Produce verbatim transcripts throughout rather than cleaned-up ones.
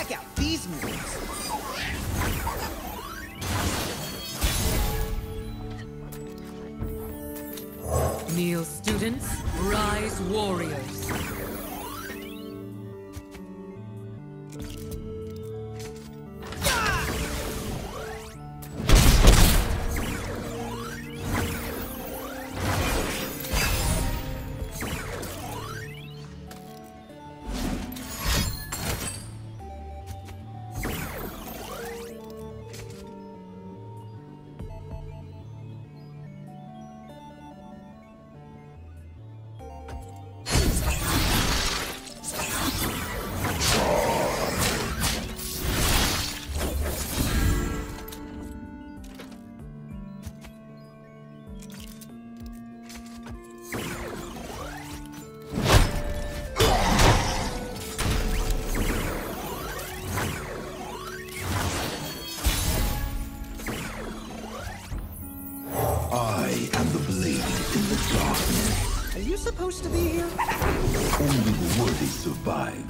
Check out these moves. Kneel, students. Rise, warriors. Are you supposed to be here? Only the worthy survive.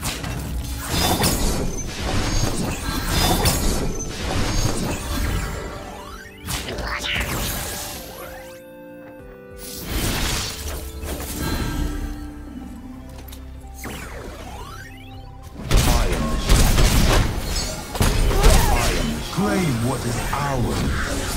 I am the shadow. I am the claim what is ours.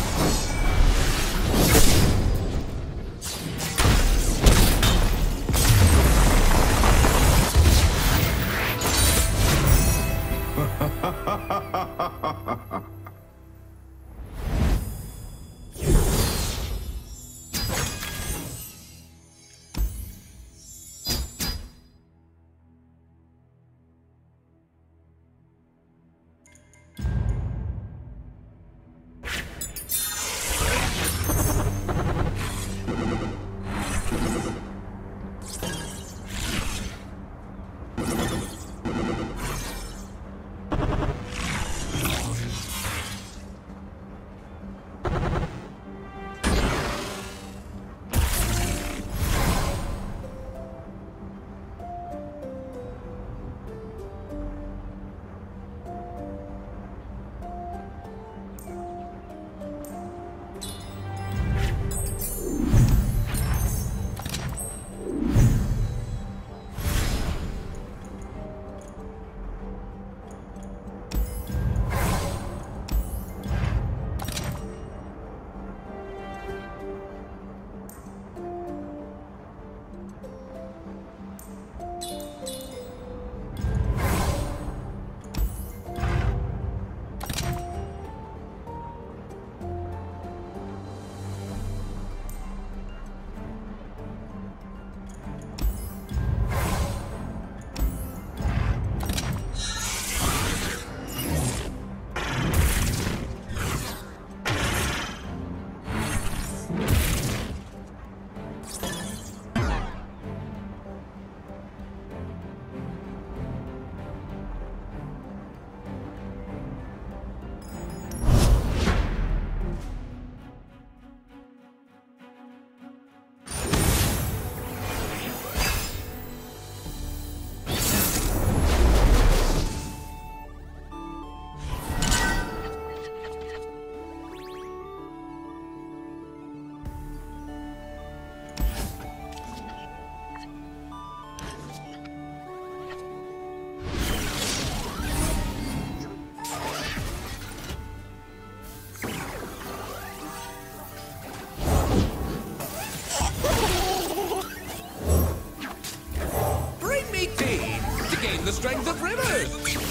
The strength of rivers!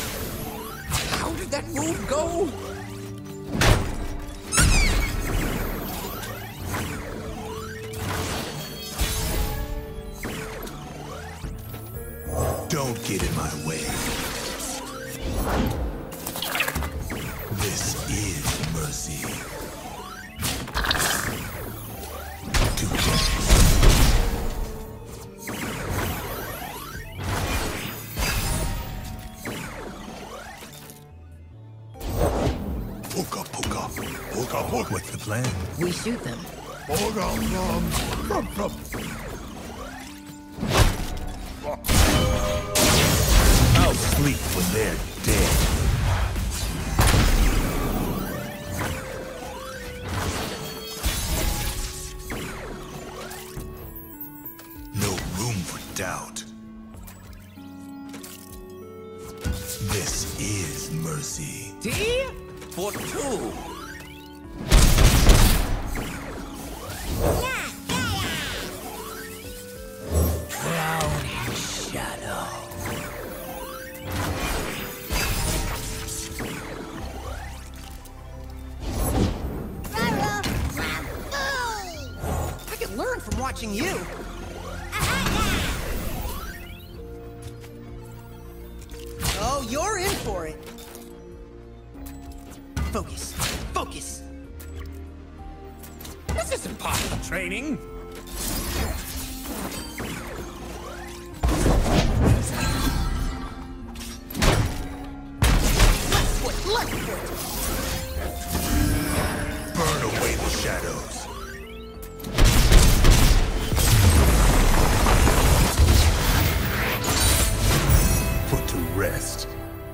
How did that move go? Don't get in my way. This is mercy. To Poka poka, poka poka. What's the plan? We shoot them. Poka from, from, from. I'll sleep when they're dead. mercy. Tea for two. Cloud and shadow. I can learn from watching you. Oh, you're in for it. Focus. Focus. This isn't part of the training. Left foot, left foot. Burn away the shadows. Put to rest.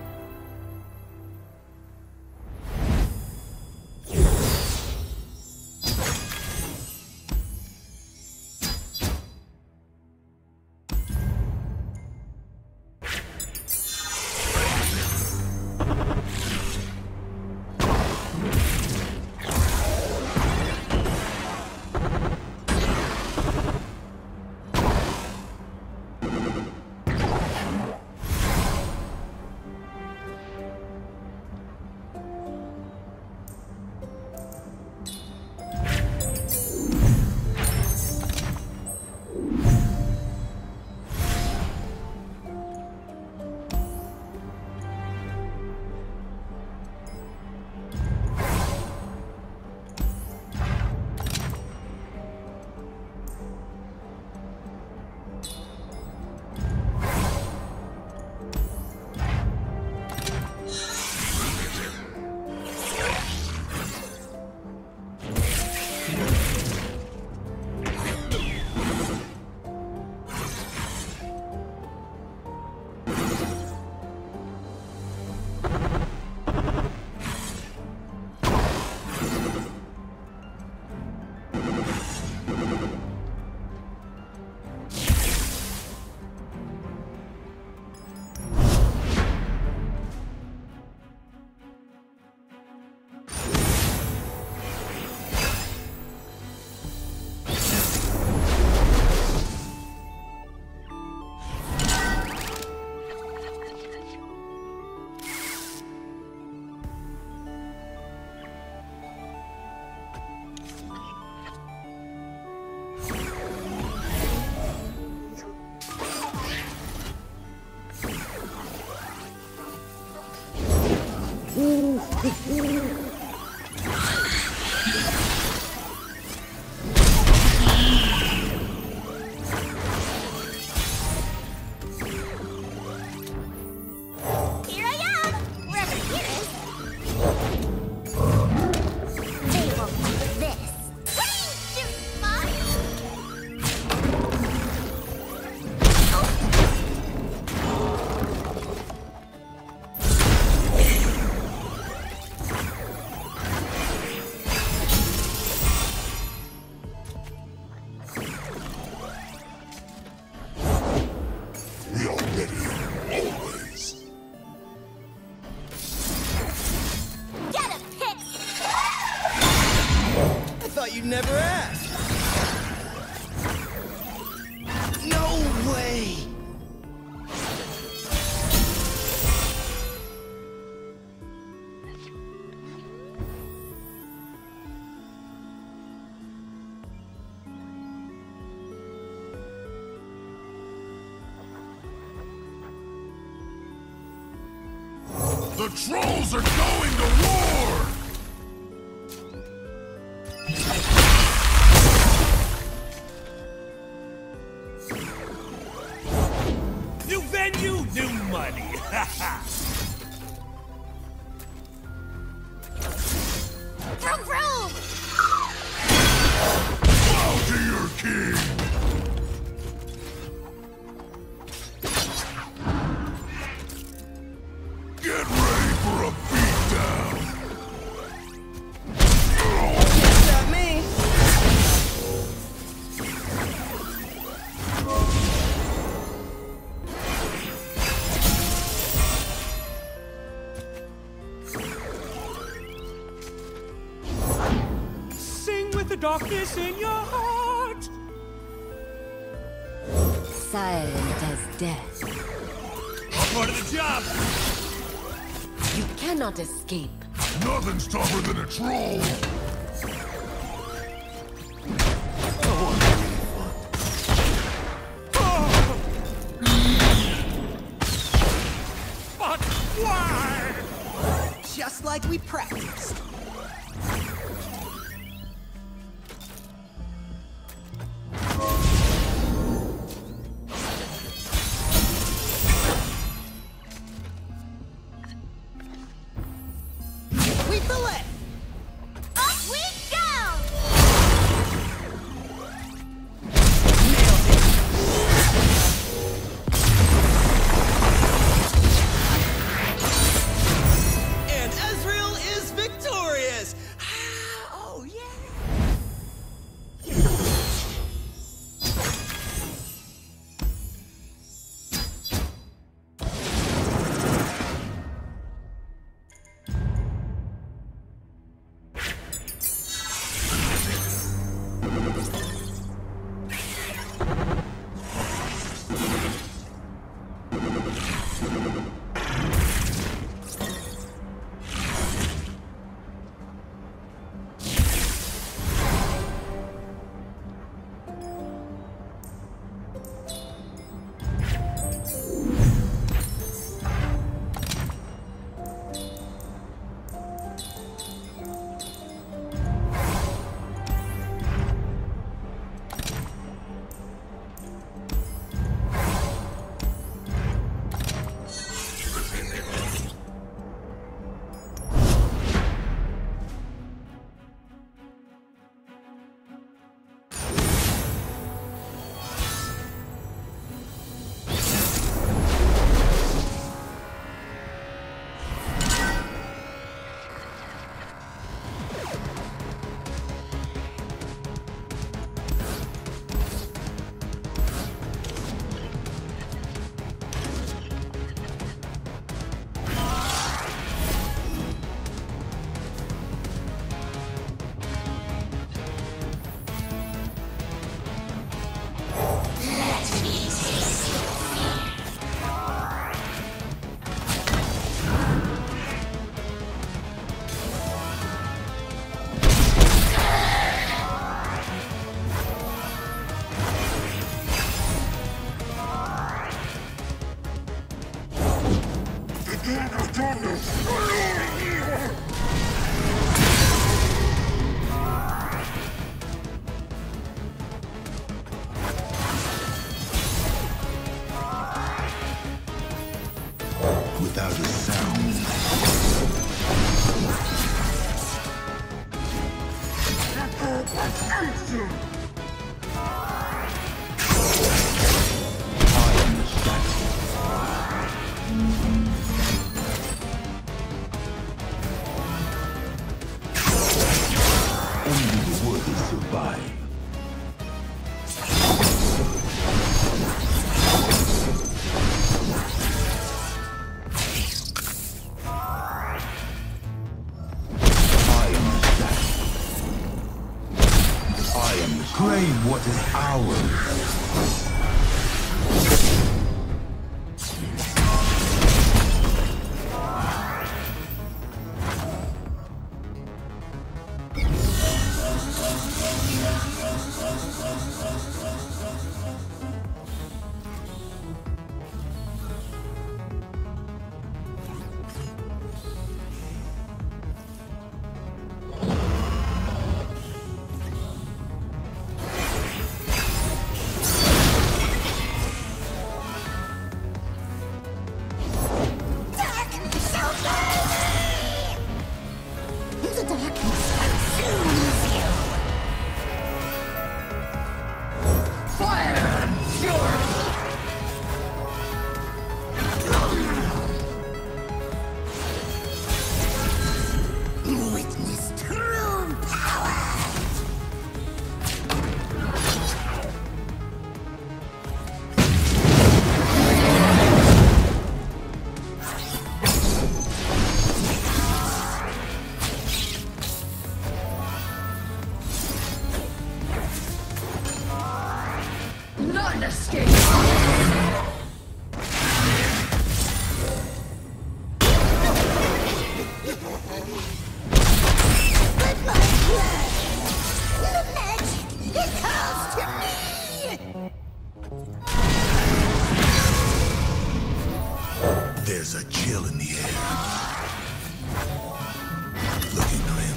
You never asked. No way. The trolls are going to war! New venue, new money. Vroom vroom! Bow to your king! Get ready for a beatdown! darkness in your heart. Silent as death. All part of the job. You cannot escape. Nothing's tougher than a troll! But why? Just like we practiced. We fillet! Up we go! Nailed it! And Ezreal is victorious! Oh, yeah! Without a sound. I am the shadow. Only the worthy survive. Claim what is ours. But my blood, the magic, it calls to me! There's a chill in the air. Looking grim.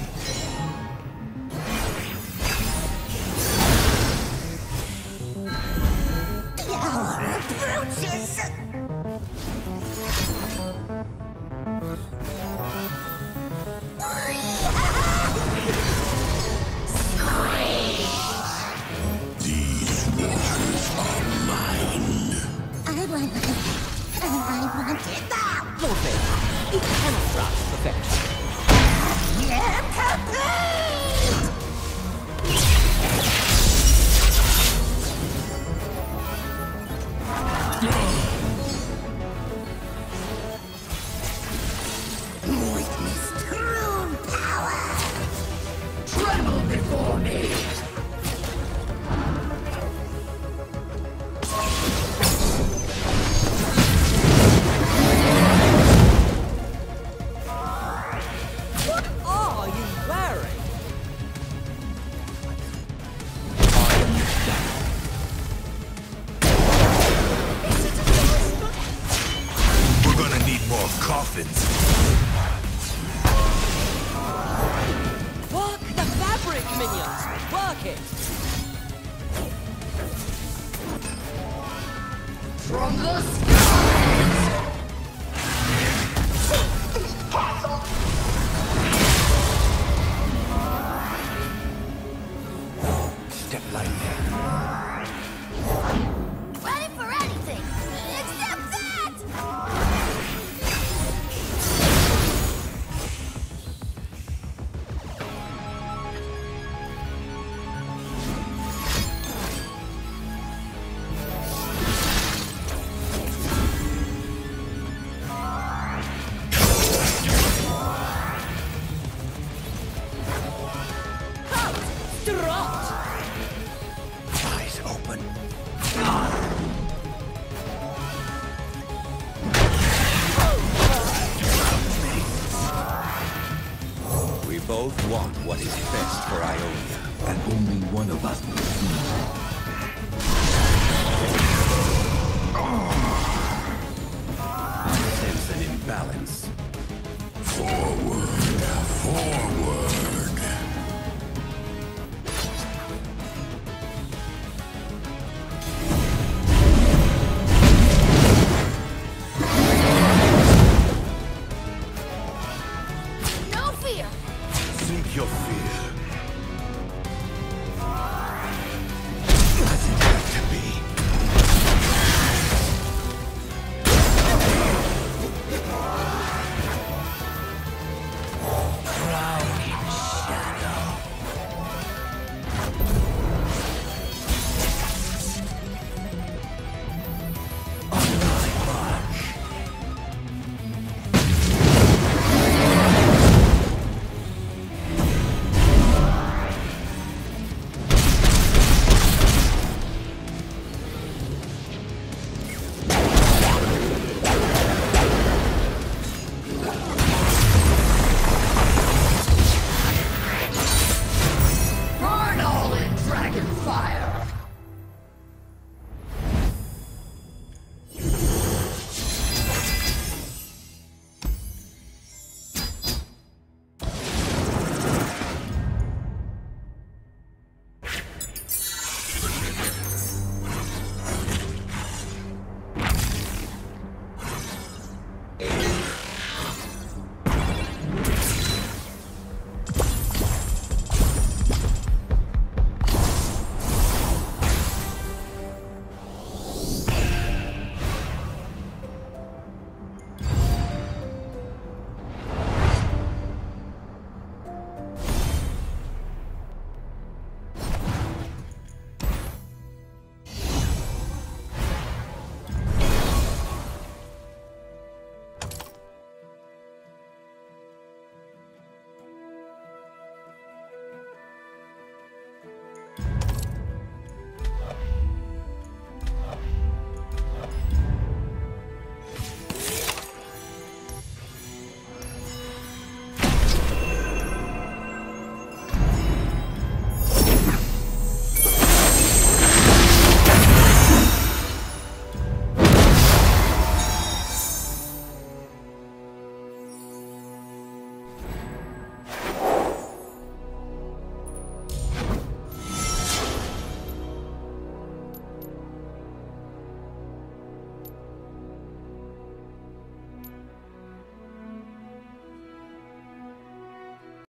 The hour approaches! These waters are mine. I want it, and I want it now! Lord Veigar, it cannot grasp perfection. Yeah, complete! Witness true power! Tremble before me! What are you wearing? We're gonna need more coffins. Work the fabric, minions! Work it! From the skies! Step lightly. Ready for anything, except that! Strut! Eyes open. We both want what is best for Ionia. And only one of us will see. I sense an imbalance. Forward, forward. No fear! Seek your fear.